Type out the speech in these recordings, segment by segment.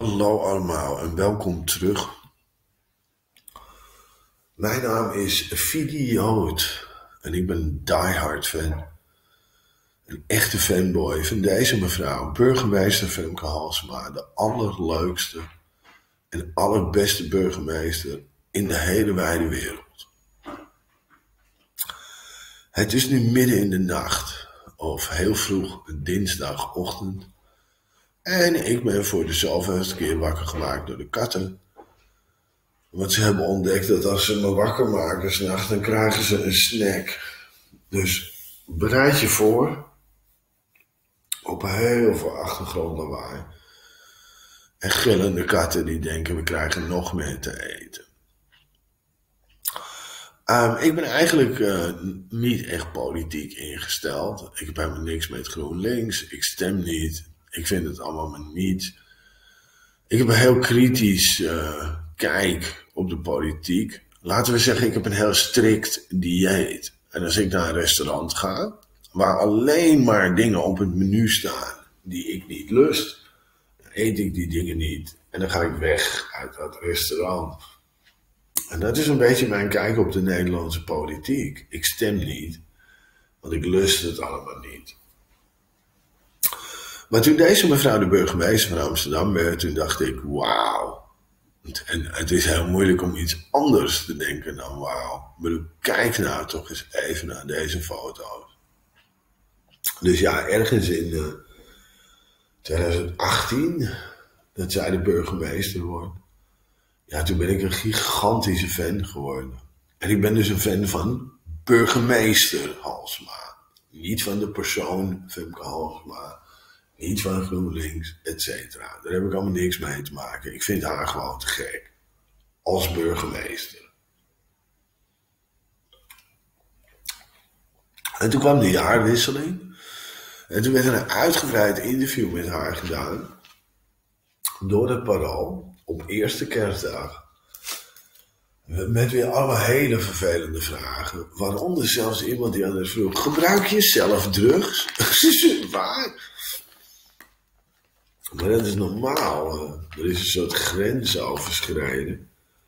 Hallo allemaal en welkom terug. Mijn naam is Fidi Jood en ik ben een diehard fan. Een echte fanboy van deze mevrouw, burgemeester Femke Halsema. De allerleukste en allerbeste burgemeester in de hele wijde wereld. Het is nu midden in de nacht of heel vroeg dinsdagochtend. En ik ben voor de zoveelste keer wakker gemaakt door de katten. Want ze hebben ontdekt dat als ze me wakker maken 's nachts, dan krijgen ze een snack. Dus bereid je voor op heel veel achtergrondlawaai. En gillende katten die denken we krijgen nog meer te eten. Ik ben eigenlijk niet echt politiek ingesteld. Ik heb helemaal niks met GroenLinks. Ik stem niet. Ik vind het allemaal maar niet. Ik heb een heel kritisch kijk op de politiek. Laten we zeggen, ik heb een heel strikt dieet. En als ik naar een restaurant ga, waar alleen maar dingen op het menu staan die ik niet lust, dan eet ik die dingen niet. En dan ga ik weg uit dat restaurant. En dat is een beetje mijn kijk op de Nederlandse politiek. Ik stem niet, want ik lust het allemaal niet. Maar toen deze mevrouw de burgemeester van Amsterdam werd, toen dacht ik, wauw. En het is heel moeilijk om iets anders te denken dan wauw. Maar kijk nou toch eens even naar deze foto's. Dus ja, ergens in 2018, dat zij de burgemeester wordt. Ja, toen ben ik een gigantische fan geworden. En ik ben dus een fan van burgemeester Halsema. Niet van de persoon Femke Halsema. Niet van GroenLinks, et cetera. Daar heb ik allemaal niks mee te maken. Ik vind haar gewoon te gek. Als burgemeester. En toen kwam de jaarwisseling. En toen werd er een uitgebreid interview met haar gedaan. Door het Parool. Op eerste kerstdag. Met weer allemaal hele vervelende vragen. Waaronder zelfs iemand die aan het vroeg: gebruik je zelf drugs? Waar? Maar dat is normaal. Er is een soort grens overschreden.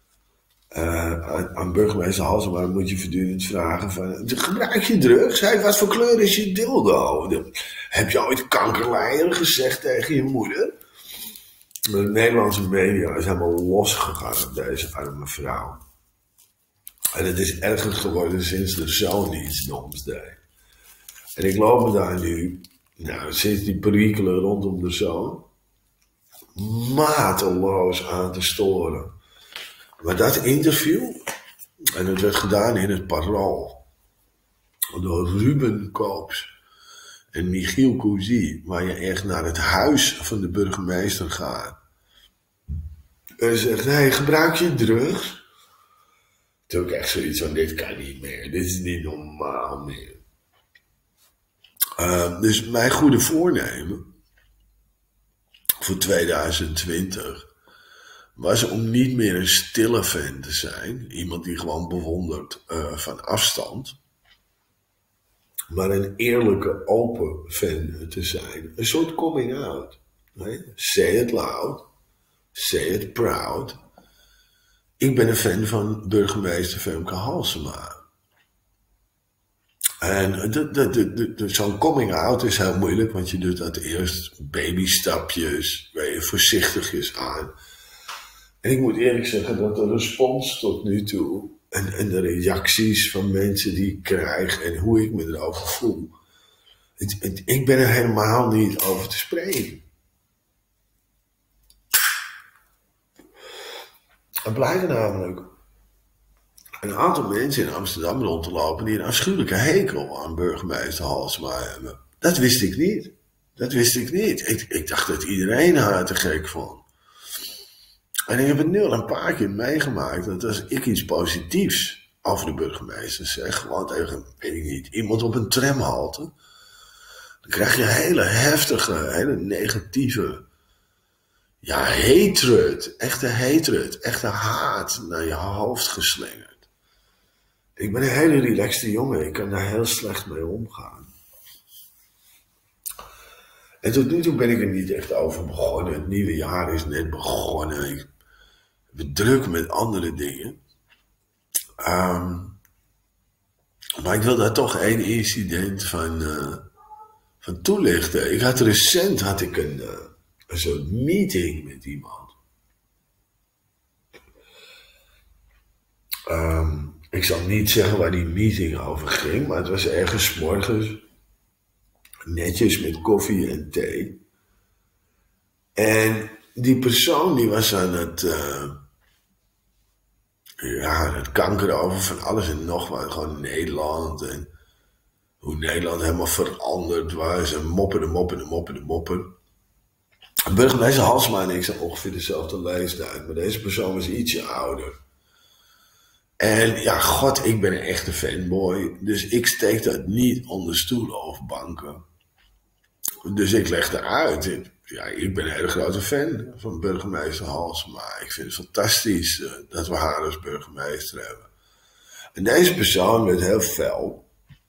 Aan burgemeester Halsema moet je voortdurend vragen van: gebruik je drugs? Hey, wat voor kleur is je dildo? Heb je ooit kankerleier gezegd tegen je moeder? De Nederlandse media is helemaal losgegaan op deze arme vrouw. En het is erger geworden sinds de zoon iets doms deed. En ik loop me daar nu, sinds die perikelen rondom de zoon, mateloos aan te storen. Maar dat interview, en het werd gedaan in het Parool, door Ruben Koops en Michiel Cousy, waar je echt naar het huis van de burgemeester gaat. En zegt: nee, gebruik je drugs? Toen heb ik echt zoiets van: dit kan niet meer, dit is niet normaal meer. Dus mijn goede voornemen voor 2020 was om niet meer een stille fan te zijn. Iemand die gewoon bewondert van afstand. Maar een eerlijke, open fan te zijn. Een soort coming out. Right? Say it loud. Say it proud. Ik ben een fan van burgemeester Femke Halsema. En zo'n coming out is heel moeilijk, want je doet dat eerst babystapjes, waar je voorzichtigjes aan. En ik moet eerlijk zeggen dat de respons tot nu toe en de reacties van mensen die ik krijg en hoe ik me erover voel. Ik ben er helemaal niet over te spreken. Er blijken namelijk een aantal mensen in Amsterdam rond te lopen die een afschuwelijke hekel aan burgemeester Halsema hebben. Dat wist ik niet. Dat wist ik niet. Ik dacht dat iedereen haar te gek vond. En ik heb het nu al een paar keer meegemaakt dat als ik iets positiefs over de burgemeester zeg, gewoon tegen, weet ik niet, iemand op een tramhalte, dan krijg je hele heftige, hele negatieve, hatred, echte haat naar je hoofd geslingerd. Ik ben een hele relaxte jongen, ik kan daar heel slecht mee omgaan. En tot nu toe ben ik er niet echt over begonnen. Het nieuwe jaar is net begonnen. Ik ben druk met andere dingen. Maar ik wil daar toch één incident van toelichten. Recent had ik een soort meeting met iemand. Ik zal niet zeggen waar die meeting over ging, maar het was ergens 's morgens. Netjes met koffie en thee. En die persoon die was aan het kankeren over van alles en nog wat. Gewoon Nederland en hoe Nederland helemaal veranderd was. En moppen. Burgemeester Halsema en ik zijn ongeveer dezelfde leeftijd. Maar deze persoon was ietsje ouder. En ja, god, ik ben een echte fanboy. Dus ik steek dat niet onder stoelen of banken. Dus ik legde uit. Ja, ik ben een hele grote fan van burgemeester Halsema. Ik vind het fantastisch dat we haar als burgemeester hebben. En deze persoon werd heel fel.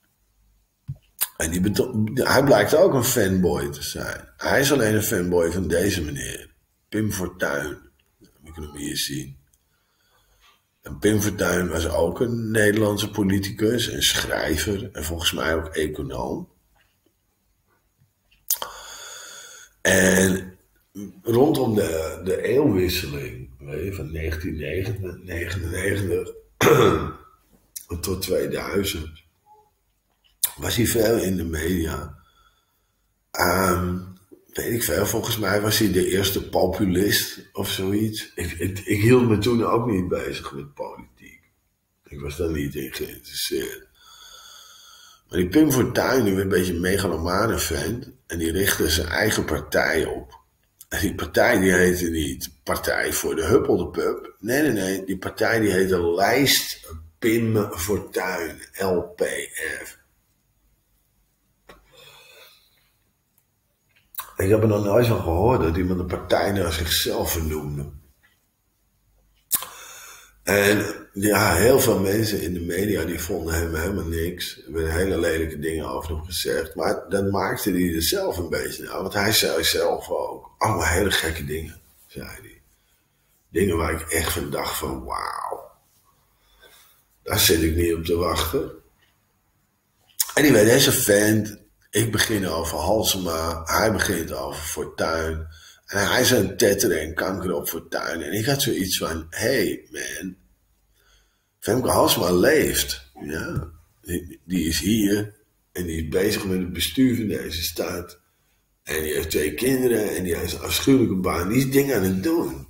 En hij blijkt ook een fanboy te zijn. Hij is alleen een fanboy van deze meneer. Pim Fortuyn. Ik kan hem hier zien. En Pim Fortuyn was ook een Nederlandse politicus en schrijver. En volgens mij ook econoom. En rondom de eeuwwisseling van 1999 tot 2000 was hij veel in de media. Weet ik veel, volgens mij was hij de eerste populist of zoiets. Ik hield me toen ook niet bezig met politiek. Ik was daar niet in geïnteresseerd. Maar die Pim Fortuyn, die werd een beetje een megalomane vent. En die richtte zijn eigen partij op. En die partij die heette niet Partij voor de Huppel de Pup. Nee. Die partij die heette Lijst Pim Fortuyn, LPF. Ik heb er nog nooit van gehoord dat iemand een partij naar zichzelf vernoemde. En ja, heel veel mensen in de media die vonden hem helemaal niks. Er werden hele lelijke dingen over hem gezegd. Maar dat maakte hij er zelf een beetje naar. Want hij zei zelf ook. Allemaal hele gekke dingen, zei hij. Dingen waar ik echt van dacht van wauw. Daar zit ik niet op te wachten. Anyway, deze vent. Ik begin over Halsema. Hij begint over Fortuyn. En hij is aan het tetteren en kanker op Fortuyn. En ik had zoiets van, hey man, Femke Halsema leeft. Ja, die is hier en die is bezig met het bestuur van deze stad. En die heeft 2 kinderen en die heeft een afschuwelijke baan. Die is dingen aan het doen.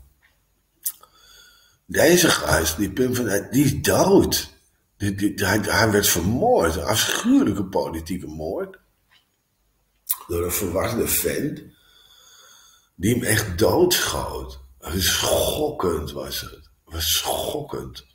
Deze gast, die Pim van, die is dood. Hij werd vermoord, een afschuwelijke politieke moord. Door een verwarde vent. Die hem echt doodschoot. Schokkend was het. Het was schokkend.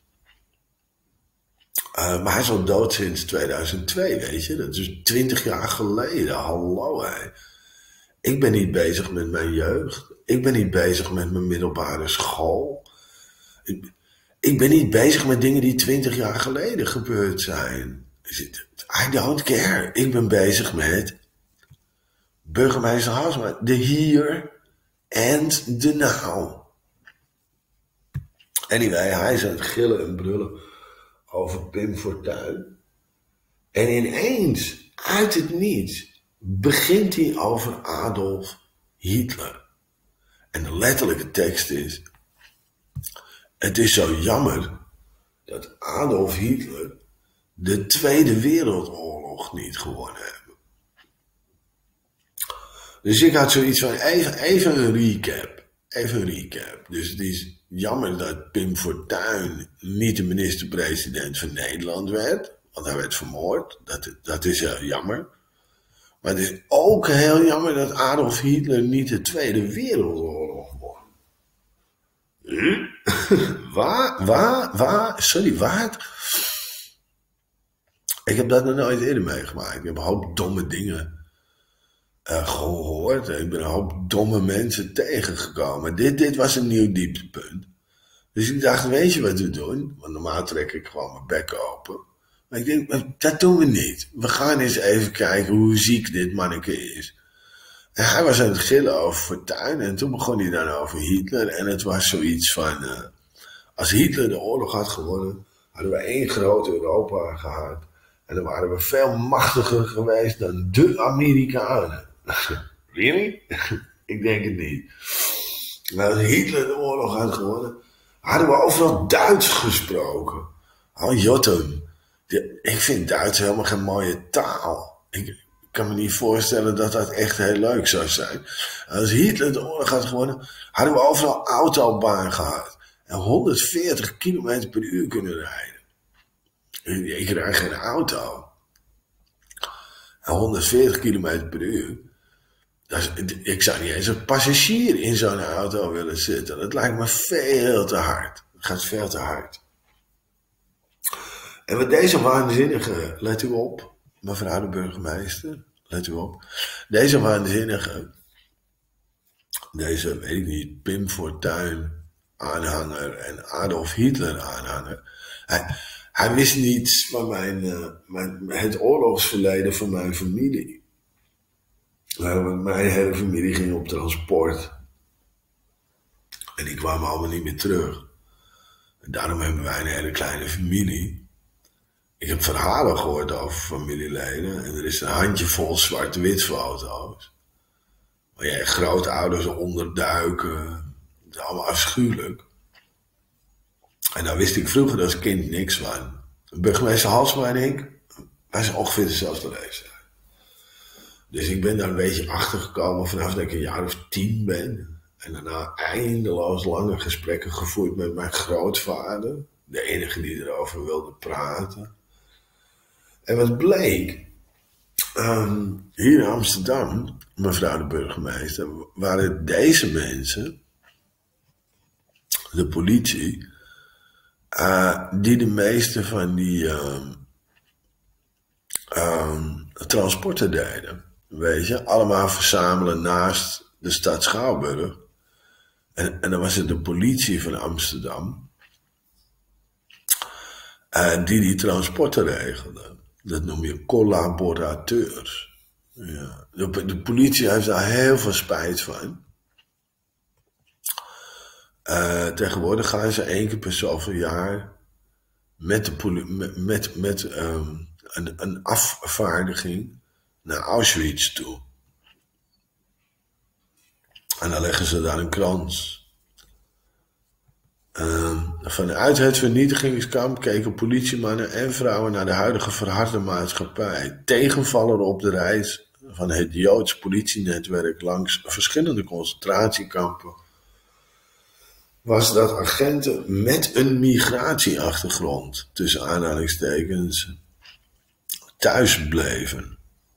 Maar hij is al dood sinds 2002, weet je. Dat is 20 jaar geleden. Hallo, hé. Ik ben niet bezig met mijn jeugd. Ik ben niet bezig met mijn middelbare school. Ik ben niet bezig met dingen die 20 jaar geleden gebeurd zijn. I don't care. Ik ben bezig met burgemeester Halsema. De hier en de now. Anyway, hij is aan het gillen en brullen over Pim Fortuyn. En ineens, uit het niets, begint hij over Adolf Hitler. En de letterlijke tekst is: het is zo jammer dat Adolf Hitler de Tweede Wereldoorlog niet gewonnen heeft. Dus ik had zoiets van, even een recap. Dus het is jammer dat Pim Fortuyn niet de minister-president van Nederland werd. Want hij werd vermoord. Dat is heel jammer. Maar het is ook heel jammer dat Adolf Hitler niet de Tweede Wereldoorlog won. Sorry, wat? Ik heb dat nog nooit eerder meegemaakt. Ik heb een hoop domme dingen gehoord. Ik ben een hoop domme mensen tegengekomen. Dit was een nieuw dieptepunt. Dus ik dacht, weet je wat we doen? Want normaal trek ik gewoon mijn bek open. Maar ik denk, dat doen we niet. We gaan eens even kijken hoe ziek dit manneke is. En hij was aan het gillen over Fortuyn en toen begon hij dan over Hitler. En het was zoiets van, als Hitler de oorlog had gewonnen, hadden we één groot Europa gehad. En dan waren we veel machtiger geweest dan de Amerikanen. Really? Ik denk het niet. Maar als Hitler de oorlog had gewonnen, hadden we overal Duits gesproken. Oh, Jotten. Ik vind Duits helemaal geen mooie taal. Ik kan me niet voorstellen dat dat echt heel leuk zou zijn. Als Hitler de oorlog had gewonnen, hadden we overal autobaan gehad. En 140 km per uur kunnen rijden. Ik rijd geen auto. En 140 km per uur. Ik zou niet eens een passagier in zo'n auto willen zitten. Dat lijkt me veel te hard. Het gaat veel te hard. En met deze waanzinnige, let u op, mevrouw de burgemeester, let u op. Deze waanzinnige, deze, weet ik niet, Pim Fortuyn aanhanger en Adolf Hitler aanhanger. Hij wist niets van het oorlogsverleden van mijn familie. Mijn hele familie ging op transport. En die kwamen allemaal niet meer terug. En daarom hebben wij een hele kleine familie. Ik heb verhalen gehoord over familieleden. En er is een handjevol zwart-wit foto's. Waar je grootouders onderduiken. Dat is allemaal afschuwelijk. En daar wist ik vroeger als kind niks van. Burgemeester Halsema en ik, wij zijn ongeveer dezelfde leeftijd. Dus ik ben daar een beetje achter gekomen vanaf dat ik een jaar of 10 ben. En daarna eindeloos lange gesprekken gevoerd met mijn grootvader. De enige die erover wilde praten. En wat bleek, hier in Amsterdam, mevrouw de burgemeester, waren deze mensen, de politie, die de meeste van die transporten deden. Weet je, allemaal verzamelen naast de stad Schouwburg. En dan was het de politie van Amsterdam die transporten regelde. Dat noem je collaborateurs. Ja. De politie heeft daar heel veel spijt van. Tegenwoordig gaan ze 1 keer per zoveel jaar met een afvaardiging naar Auschwitz toe. En dan leggen ze daar een krans. Vanuit het vernietigingskamp keken politiemannen en vrouwen naar de huidige verharde maatschappij. Tegenvaller op de reis van het Joods politienetwerk langs verschillende concentratiekampen was dat agenten met een migratieachtergrond, tussen aanhalingstekens, thuis bleven.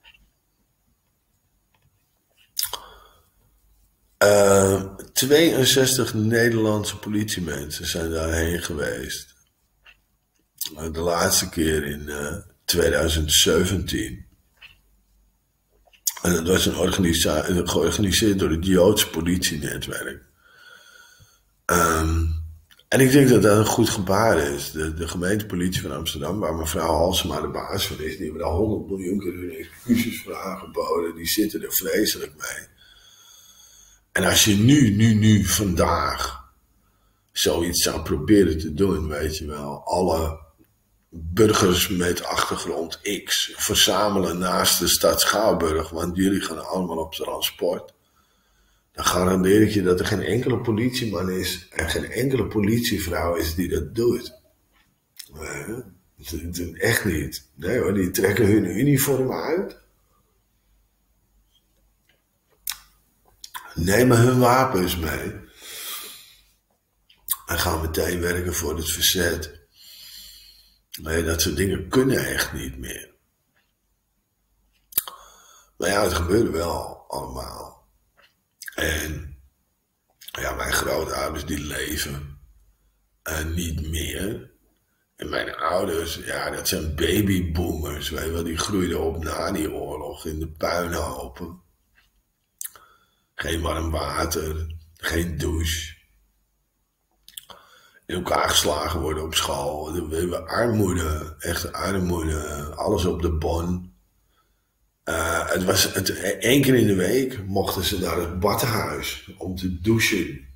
62 Nederlandse politiemensen zijn daarheen geweest. De laatste keer in 2017. En dat was georganiseerd door het Joods politienetwerk. En ik denk dat dat een goed gebaar is. De gemeentepolitie van Amsterdam, waar mevrouw Halsema de baas van is, die hebben daar 100 miljoen keer hun excuses voor aangeboden. Die zitten er vreselijk mee. En als je nu, vandaag, zoiets zou proberen te doen, weet je wel, alle burgers met achtergrond X verzamelen naast de stad Schouwburg, want jullie gaan allemaal op transport, dan garandeer ik je dat er geen enkele politieman is en geen enkele politievrouw is die dat doet. Echt niet. Nee hoor, die trekken hun uniform uit, nemen hun wapens mee en gaan meteen werken voor het verzet. Nee, dat soort dingen kunnen echt niet meer. Maar ja, het gebeurde wel allemaal. En ja, mijn grootouders die leven niet meer. En mijn ouders, ja, dat zijn babyboomers, weet je wel, die groeiden op na die oorlog in de puinhopen. Geen warm water, geen douche. In elkaar geslagen worden op school. We hebben armoede, echte armoede. Alles op de bon. Het was één keer in de week mochten ze naar het badhuis om te douchen.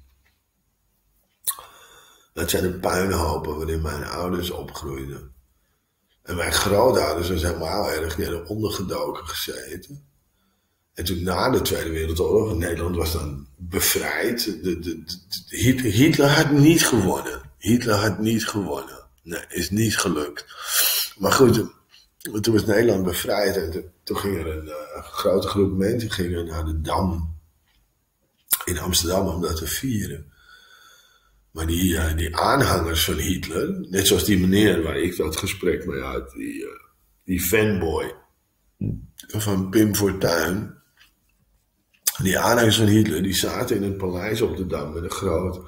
Dat zijn de puinhopen waarin mijn ouders opgroeiden. En mijn grootouders was helemaal erg, die hadden ondergedoken gezeten. En toen na de Tweede Wereldoorlog, Nederland was dan bevrijd. Hitler had niet gewonnen. Hitler had niet gewonnen. Nee, is niet gelukt. Maar goed, toen was Nederland bevrijd. En toen ging er een grote groep mensen gingen naar de Dam in Amsterdam om dat te vieren. Maar die aanhangers van Hitler, net zoals die meneer waar ik dat gesprek mee had, die fanboy van Pim Fortuyn. Die aanhangers van Hitler, die zaten in het paleis op de Dam met een groot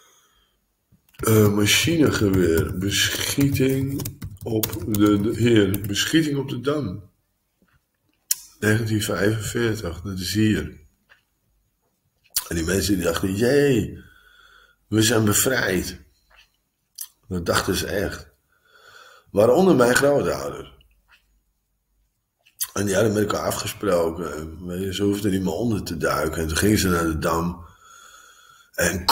machinegeweer. Beschieting op beschieting op de Dam. 1945, dat is hier. En die mensen die dachten, jee, we zijn bevrijd. Dat dachten ze echt. Waaronder mijn grootouders. En die hadden met elkaar afgesproken. Ze hoefden er niet meer onder te duiken. En toen gingen ze naar de Dam. En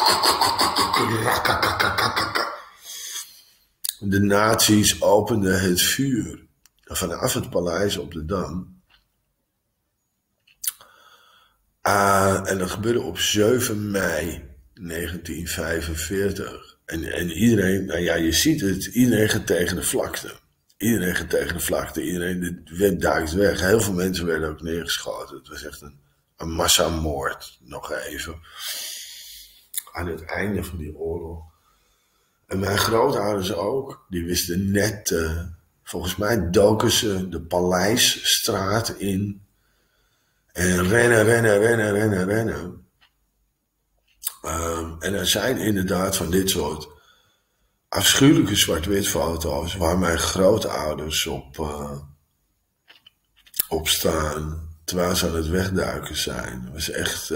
de nazi's openden het vuur vanaf het paleis op de Dam. En dat gebeurde op 7 mei 1945. En iedereen, nou ja, je ziet het, iedereen gaat tegen de vlakte. Iedereen gaat tegen de vlakte, iedereen duikt weg. Heel veel mensen werden ook neergeschoten. Het was echt een massamoord, nog even. Aan het einde van die oorlog. En mijn grootouders ook, die wisten net, volgens mij doken ze de Paleisstraat in. En rennen. En er zijn inderdaad van dit soort afschuwelijke zwart-wit foto's waar mijn grootouders op staan terwijl ze aan het wegduiken zijn. Dat was echt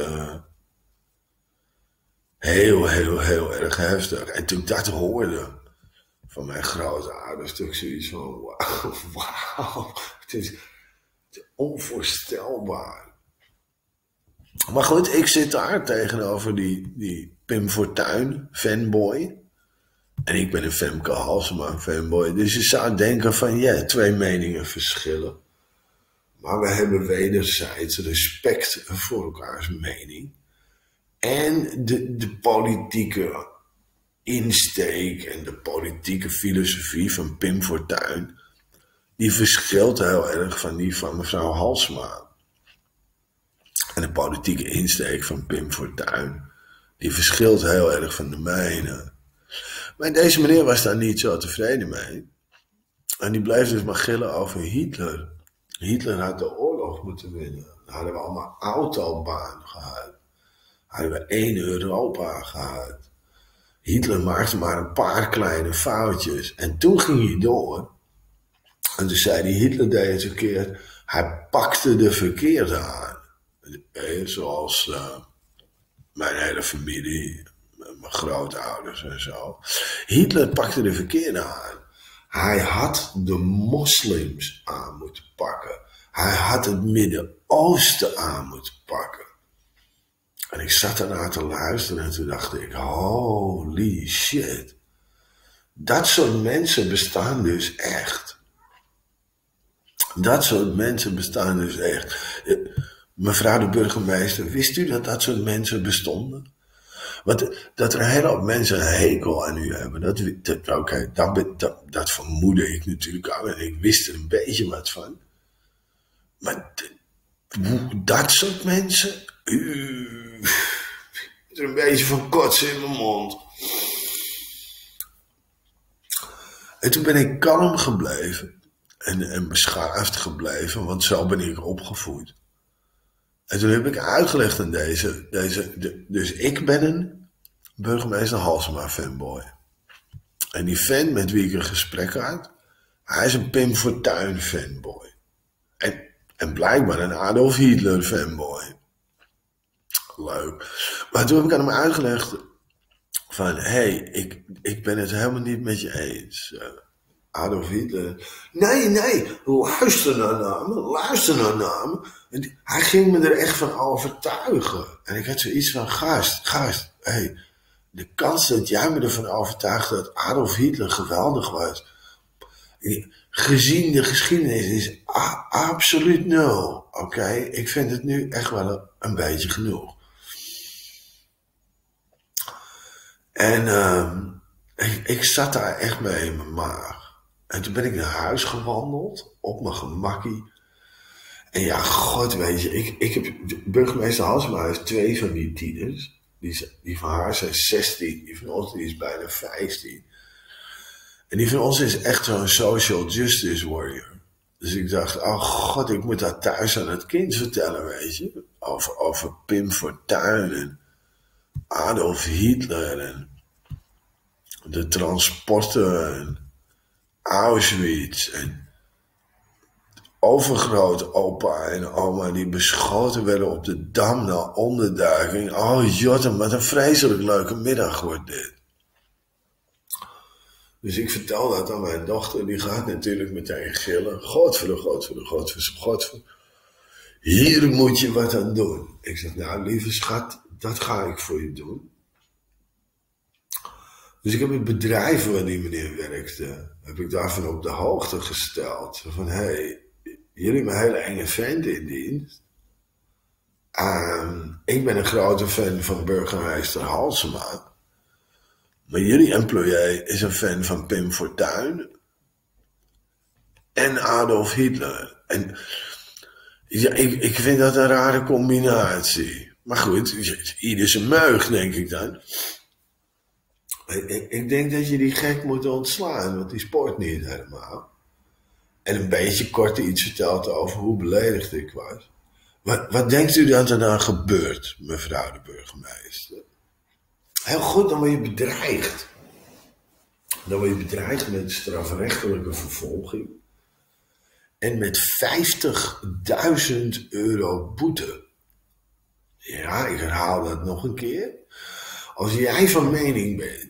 heel erg heftig. En toen ik dat hoorde van mijn grootouders, toen ik zoiets van wauw, het is onvoorstelbaar. Maar goed, ik zit daar tegenover die Pim Fortuyn fanboy. En ik ben een Femke Halsema fanboy. Dus je zou denken van ja, 2 meningen verschillen. Maar we hebben wederzijds respect voor elkaars mening. En de politieke insteek en de politieke filosofie van Pim Fortuyn, die verschilt heel erg van die van mevrouw Halsema. En de politieke insteek van Pim Fortuyn, die verschilt heel erg van de mijne. Maar deze meneer was daar niet zo tevreden mee. En die bleef dus maar gillen over Hitler. Hitler had de oorlog moeten winnen. Dan hadden we allemaal autobaan gehad. Hadden we 1 Europa gehad. Hitler maakte maar een paar kleine foutjes. En toen ging hij door. En toen zei hij, Hitler deed het verkeerd. Hij pakte de verkeerde aan. Zoals mijn hele familie, mijn grootouders en zo. Hitler pakte de verkeerde aan. Hij had de moslims aan moeten pakken. Hij had het Midden-Oosten aan moeten pakken. En ik zat ernaar te luisteren en toen dacht ik, holy shit. Dat soort mensen bestaan dus echt. Dat soort mensen bestaan dus echt. Mevrouw de burgemeester, wist u dat dat soort mensen bestonden? Want dat er een hele hoop mensen een hekel aan u hebben, dat vermoedde ik natuurlijk al en ik wist er een beetje wat van. Maar dat soort mensen, er een beetje van kotsen in mijn mond. En toen ben ik kalm gebleven en beschaafd gebleven, want zo ben ik opgevoed. En toen heb ik uitgelegd aan dus ik ben een burgemeester Halsema fanboy. En die fan met wie ik een gesprek had, hij is een Pim Fortuyn fanboy. En blijkbaar een Adolf Hitler fanboy. Leuk. Maar toen heb ik aan hem uitgelegd van, hey, ik ben het helemaal niet met je eens. Adolf Hitler. Nee, luister naar me. En hij ging me er echt van overtuigen. En ik had zoiets van, gast, hey, de kans dat jij me ervan overtuigt dat Adolf Hitler geweldig was, gezien de geschiedenis, is absoluut nul. Oké? Ik vind het nu echt wel een beetje genoeg. En ik zat daar echt mee in mijn maag. En toen ben ik naar huis gewandeld, op mijn gemakkie. En ja, god weet je, ik heb burgemeester Halsema heeft 2 van die tieners. Die van haar zijn 16, die van ons die is bijna 15. En die van ons is echt zo'n social justice warrior. Dus ik dacht, oh god, ik moet dat thuis aan het kind vertellen, weet je. Over Pim Fortuyn en Adolf Hitler en de transporten en Auschwitz en overgrootopa en oma die beschoten werden op de Dam na onderduiking. Oh jotten, wat een vreselijk leuke middag wordt dit. Dus ik vertel dat aan mijn dochter, die gaat natuurlijk meteen gillen. Godver. Hier moet je wat aan doen. Ik zeg, nou lieve schat, dat ga ik voor je doen. Dus ik heb het bedrijf waar die meneer werkte, heb ik daarvan op de hoogte gesteld. Van, hey, jullie hebben een hele enge vent in dienst. Ik ben een grote fan van burgemeester Halsema. Maar jullie employé is een fan van Pim Fortuyn. En Adolf Hitler. En ja, ik vind dat een rare combinatie. Maar goed, ieder zijn meug, denk ik dan. Ik denk dat je die gek moet ontslaan, want die sport niet helemaal. En een beetje kort iets verteld over hoe beledigd ik was. Wat denkt u dat er dan gebeurt, mevrouw de burgemeester? Heel goed, dan word je bedreigd. Dan word je bedreigd met strafrechtelijke vervolging. En met 50.000 euro boete. Ja, ik herhaal dat nog een keer. Als jij van mening bent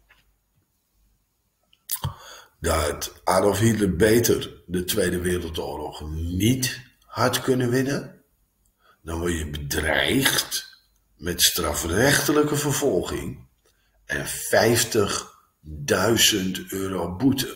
dat Adolf Hitler beter de Tweede Wereldoorlog niet had kunnen winnen, dan word je bedreigd met strafrechtelijke vervolging en 50.000 euro boete.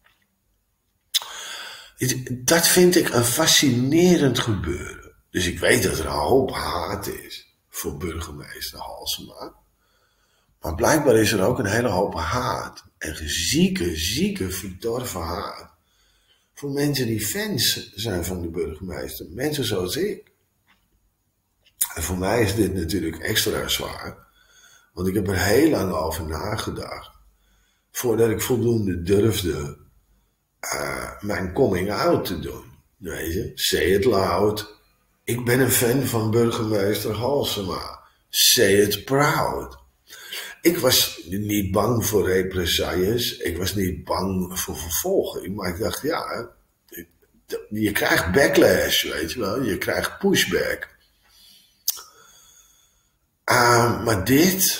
Dat vind ik een fascinerend gebeuren. Dus ik weet dat er een hoop haat is voor burgemeester Halsema. Maar blijkbaar is er ook een hele hoop haat. En zieke, verdorven haat. Voor mensen die fans zijn van de burgemeester. Mensen zoals ik. En voor mij is dit natuurlijk extra zwaar. Want ik heb er heel lang over nagedacht. Voordat ik voldoende durfde mijn coming out te doen. Weet je, say it loud. Ik ben een fan van burgemeester Halsema. Say it proud. Ik was niet bang voor represailles. Ik was niet bang voor vervolging. Maar ik dacht, ja, je krijgt backlash, weet je wel. Je krijgt pushback. Maar dit,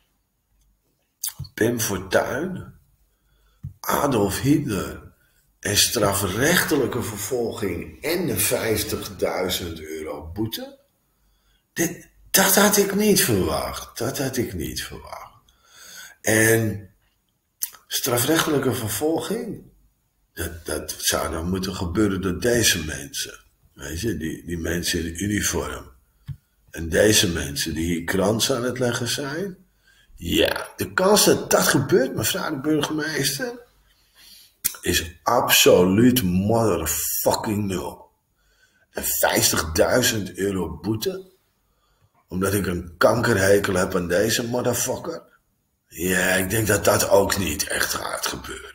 Pim Fortuyn, Adolf Hitler en strafrechtelijke vervolging en de 50.000 euro boete, dat had ik niet verwacht. En strafrechtelijke vervolging, dat zou dan moeten gebeuren door deze mensen. Weet je, die mensen in uniform. En deze mensen die hier krans aan het leggen zijn. Ja, de kans dat dat gebeurt, mevrouw de burgemeester, is absoluut motherfucking nul. En 50.000 euro boete, omdat ik een kankerhekel heb aan deze motherfucker. Ja, ik denk dat dat ook niet echt gaat gebeuren.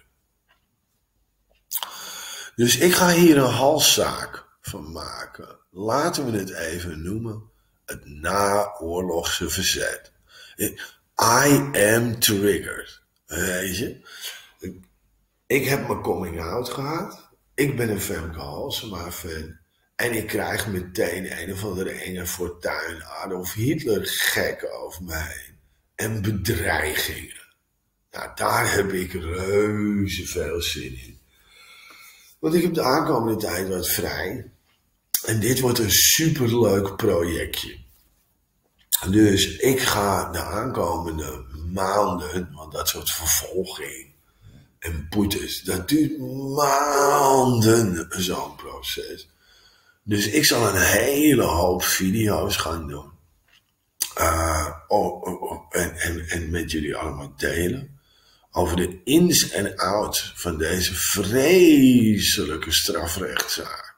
Dus ik ga hier een halszaak van maken. Laten we het even noemen. Het naoorlogse verzet. I am triggered. Weet je? Ik heb mijn coming out gehad. Ik ben een Femke Halsema fan. En ik krijg meteen een of andere enge Fortuyn, Adolf Hitler gek over me heen. En bedreigingen. Nou, daar heb ik reuze veel zin in. Want ik heb de aankomende tijd wat vrij. En dit wordt een superleuk projectje. Dus ik ga de aankomende maanden, want dat soort vervolging en boetes, dat duurt maanden, zo'n proces. Dus ik zal een hele hoop video's gaan doen. En met jullie allemaal delen. Over de ins en outs van deze vreselijke strafrechtszaak.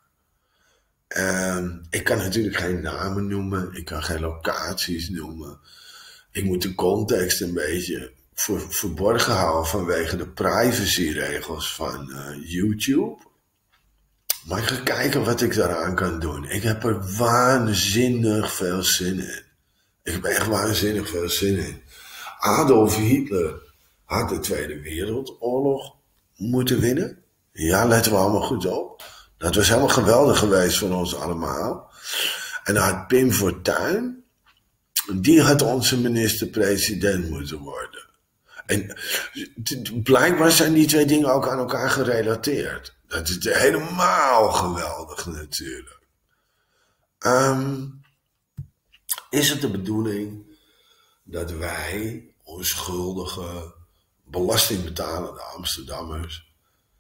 Ik kan natuurlijk geen namen noemen. Ik kan geen locaties noemen. Ik moet de context een beetje verborgen houden vanwege de privacyregels van YouTube. Maar ik ga kijken wat ik daaraan kan doen. Ik heb er waanzinnig veel zin in. Ik heb echt waanzinnig veel zin in. Adolf Hitler had de Tweede Wereldoorlog moeten winnen. Ja, letten we allemaal goed op. Dat was helemaal geweldig geweest voor ons allemaal. En dan had Pim Fortuyn, die had onze minister-president moeten worden. En blijkbaar zijn die twee dingen ook aan elkaar gerelateerd. Dat is helemaal geweldig natuurlijk. Is het de bedoeling dat wij, onschuldige, belastingbetalende Amsterdammers,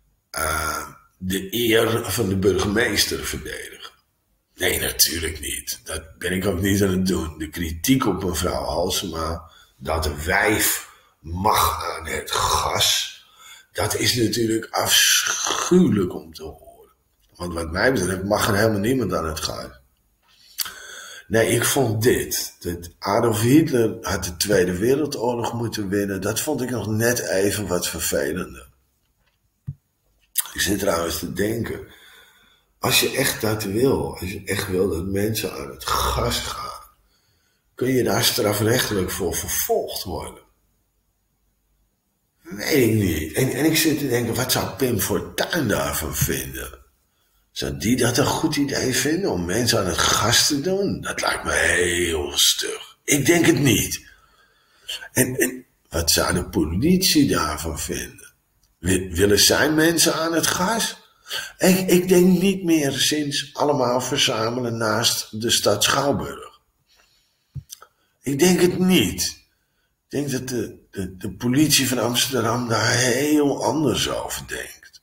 de eer van de burgemeester verdedigen? Nee, natuurlijk niet. Dat ben ik ook niet aan het doen. De kritiek op mevrouw Halsema, dat de wijf mag aan het gas, dat is natuurlijk afschuwelijk om te horen. Want wat mij betreft mag er helemaal niemand aan het gas. Nee, ik vond dit. Dat Adolf Hitler had de Tweede Wereldoorlog moeten winnen. Dat vond ik nog net even wat vervelender. Ik zit trouwens te denken. Als je echt dat wil. Als je echt wil dat mensen aan het gas gaan. Kun je daar strafrechtelijk voor vervolgd worden? Weet ik niet. En ik zit te denken. Wat zou Pim Fortuyn daarvan vinden? Zou die dat een goed idee vinden om mensen aan het gas te doen? Dat lijkt me heel stug. Ik denk het niet. En wat zou de politie daarvan vinden? Willen zij mensen aan het gas? Ik denk niet meer sinds allemaal verzamelen naast de stad Schouwburg. Ik denk het niet. Ik denk dat de politie van Amsterdam daar heel anders over denkt.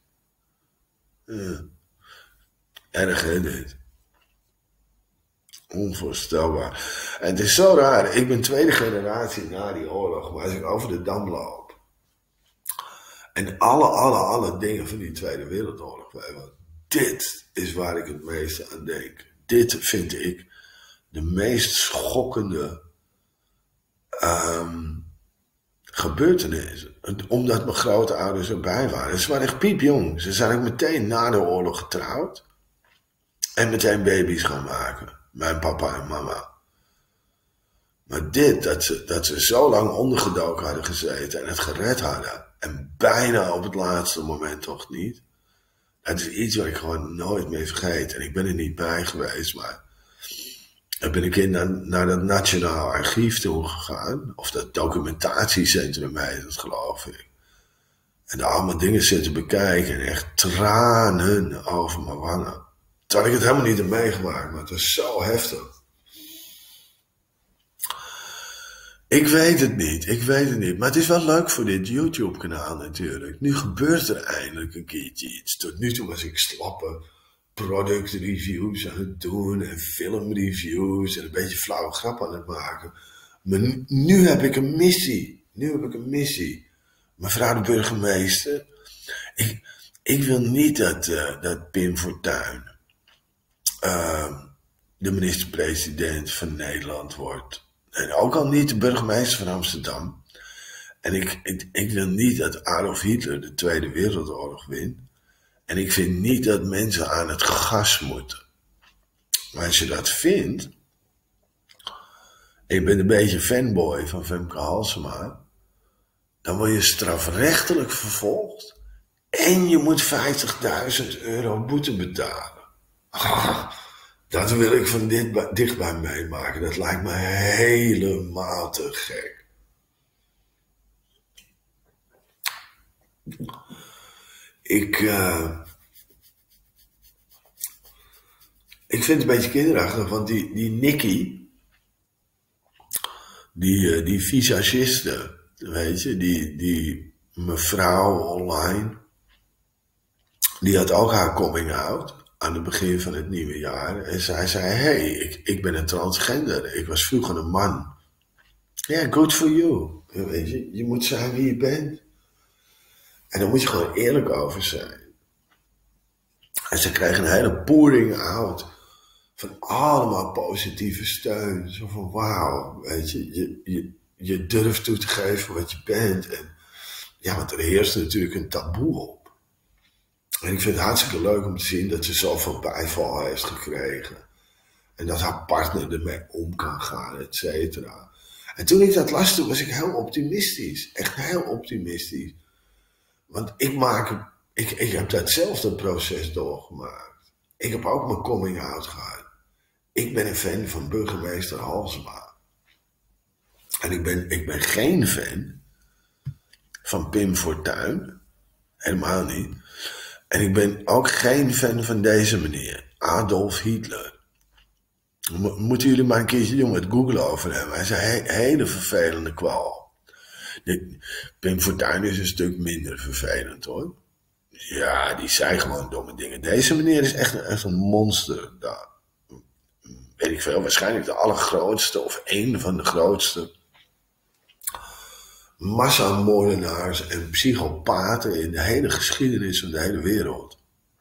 Erg hè dit. Onvoorstelbaar. En het is zo raar. Ik ben tweede generatie na die oorlog. Maar als ik over de Dam loop. En alle dingen van die Tweede Wereldoorlog. Dit is waar ik het meeste aan denk. Dit vind ik de meest schokkende gebeurtenissen. Omdat mijn grootouders erbij waren. Ze waren echt piepjong. Ze zijn ook meteen na de oorlog getrouwd. En meteen baby's gaan maken. Mijn papa en mama. Maar dit, dat ze zo lang ondergedoken hadden gezeten en het gered hadden. En bijna op het laatste moment toch niet. Het is iets wat ik gewoon nooit meer vergeet. En ik ben er niet bij geweest, maar dan ben ik naar dat Nationaal Archief toe gegaan. Of dat documentatiecentrum heet het, geloof ik. En daar allemaal dingen zitten bekijken. En echt tranen over mijn wangen. Terwijl ik het helemaal niet heb meegemaakt, maar het was zo heftig. Ik weet het niet. Maar het is wel leuk voor dit YouTube-kanaal natuurlijk. Nu gebeurt er eindelijk een keertje iets. Tot nu toe was ik slappe product-reviews aan het doen en filmreviews en een beetje flauwe grap aan het maken. Maar nu heb ik een missie. Mevrouw de burgemeester, ik wil niet dat Pim Fortuyn de minister-president van Nederland wordt. En ook al niet de burgemeester van Amsterdam. En ik wil niet dat Adolf Hitler de Tweede Wereldoorlog wint. En ik vind niet dat mensen aan het gas moeten. Maar als je dat vindt. Ik ben een beetje fanboy van Femke Halsema. Dan word je strafrechtelijk vervolgd. En je moet €50.000 boete betalen. Dat wil ik van dichtbij meemaken. Dat lijkt me helemaal te gek. Ik vind het een beetje kinderachtig, want die Nicky, die visagiste, weet je, die mevrouw online, die had ook haar coming out aan het begin van het nieuwe jaar. En zij zei, hey, ik ben een transgender, ik was vroeger een man. Ja, yeah, good for you. Weet je moet zijn wie je bent. En daar moet je gewoon eerlijk over zijn. En ze kregen een hele pouring out van allemaal positieve steun. Zo van wauw, weet je durft toe te geven wat je bent. En ja, want er heerst natuurlijk een taboe op. En ik vind het hartstikke leuk om te zien dat ze zoveel bijval heeft gekregen. En dat haar partner ermee om kan gaan, et cetera. En toen ik dat las, toen was ik heel optimistisch. Echt heel optimistisch. Want ik heb datzelfde proces doorgemaakt. Ik heb ook mijn coming out gehad. Ik ben een fan van burgemeester Halsema. En ik ben geen fan van Pim Fortuyn. Helemaal niet. En ik ben ook geen fan van deze meneer. Adolf Hitler. Moeten jullie maar een keertje met Google over hebben. Hij is een hele vervelende kwal. Pim Fortuyn is een stuk minder vervelend hoor. Ja, die zei gewoon domme dingen. Deze meneer is echt een monster. Daar weet ik veel, waarschijnlijk de allergrootste of één van de grootste massamoordenaars en psychopaten in de hele geschiedenis van de hele wereld.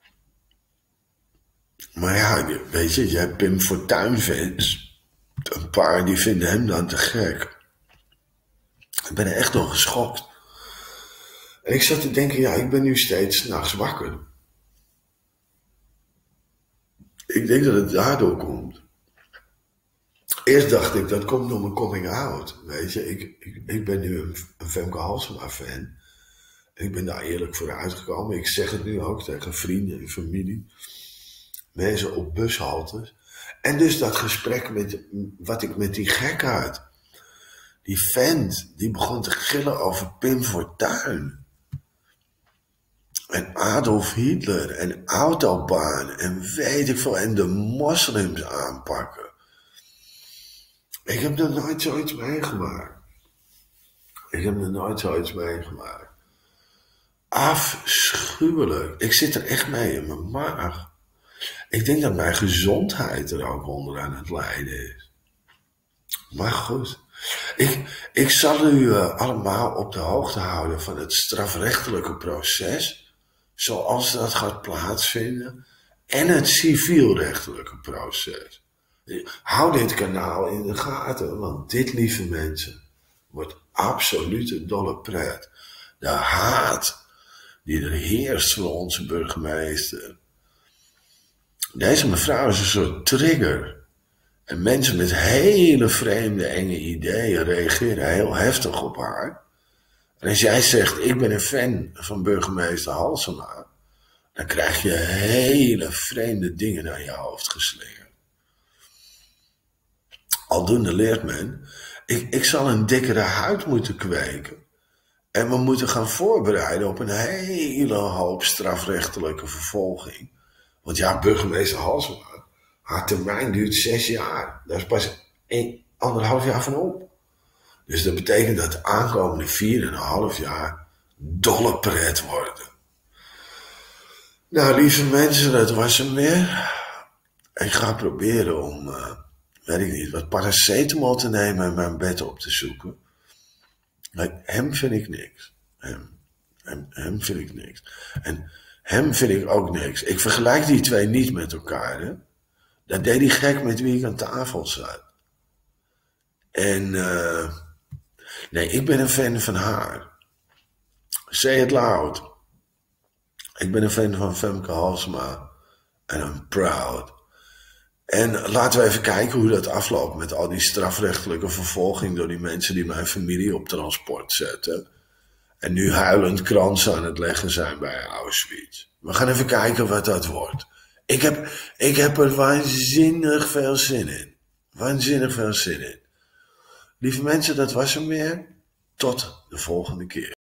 Maar ja, weet je hebt Pim Fortuyn fans. Een paar die vinden hem dan te gek. Ik ben er echt door geschokt. En ik zat te denken, ja, ik ben nu steeds 's nachts wakker. Ik denk dat het daardoor komt. Eerst dacht ik, dat komt door mijn coming out. Weet je, ik ben nu een Femke Halsema fan. Ik ben daar eerlijk voor uitgekomen. Ik zeg het nu ook tegen vrienden en familie. Mensen op bushaltes. En dus dat gesprek wat ik met die gek had. Die vent, die begon te gillen over Pim Fortuyn. En Adolf Hitler en Autobahn en weet ik veel. En de moslims aanpakken. Ik heb er nooit zoiets meegemaakt. Afschuwelijk. Ik zit er echt mee in mijn maag. Ik denk dat mijn gezondheid er ook onder aan het lijden is. Maar goed. Ik zal u allemaal op de hoogte houden van het strafrechtelijke proces. Zoals dat gaat plaatsvinden. En het civielrechtelijke proces. Hou dit kanaal in de gaten. Want dit, lieve mensen, wordt absolute dolle pret. De haat die er heerst voor onze burgemeester. Deze mevrouw is een soort trigger. En mensen met hele vreemde, enge ideeën reageren heel heftig op haar. En als jij zegt, ik ben een fan van burgemeester Halsema, dan krijg je hele vreemde dingen naar je hoofd geslingerd. Aldoende leert men, ik zal een dikkere huid moeten kweken. En we moeten gaan voorbereiden op een hele hoop strafrechtelijke vervolging. Want ja, burgemeester Halsema, haar termijn duurt 6 jaar. Daar is pas 1,5 jaar van op. Dus dat betekent dat de aankomende 4,5 jaar dolle pret worden. Nou, lieve mensen, dat was hem weer. Ik ga proberen om, weet ik niet, wat paracetamol te nemen en mijn bed op te zoeken. Maar hem vind ik niks. Hem vind ik niks. En hem vind ik ook niks. Ik vergelijk die twee niet met elkaar. Hè? Dat deed die gek met wie ik aan tafel zat. En nee, ik ben een fan van haar. Say it loud. Ik ben een fan van Femke Halsema. En I'm proud. En laten we even kijken hoe dat afloopt met al die strafrechtelijke vervolging door die mensen die mijn familie op transport zetten. En nu huilend kransen aan het leggen zijn bij Auschwitz. We gaan even kijken wat dat wordt. Ik heb er waanzinnig veel zin in. Waanzinnig veel zin in. Lieve mensen, dat was hem weer. Tot de volgende keer.